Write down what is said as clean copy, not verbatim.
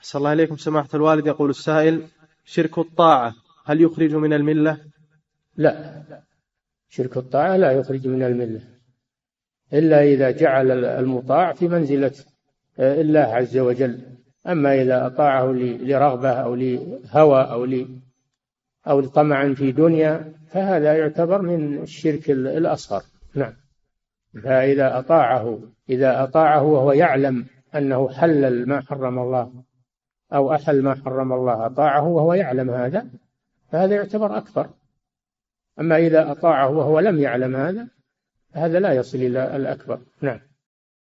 أحسن الله إليكم سماحة الوالد. يقول السائل: شرك الطاعة هل يخرج من الملة؟ لا، شرك الطاعة لا يخرج من الملة إلا إذا جعل المطاع في منزلة الله عز وجل. أما إذا أطاعه لرغبة أو لهوى أو لطمع في دنيا فهذا يعتبر من الشرك الأصغر. نعم. إذا أطاعه وهو يعلم أنه حلل ما حرم الله أو أحل ما حرم الله، أطاعه وهو يعلم هذا، فهذا يعتبر أكبر. أما إذا أطاعه وهو لم يعلم هذا لا يصل إلى الأكبر. نعم.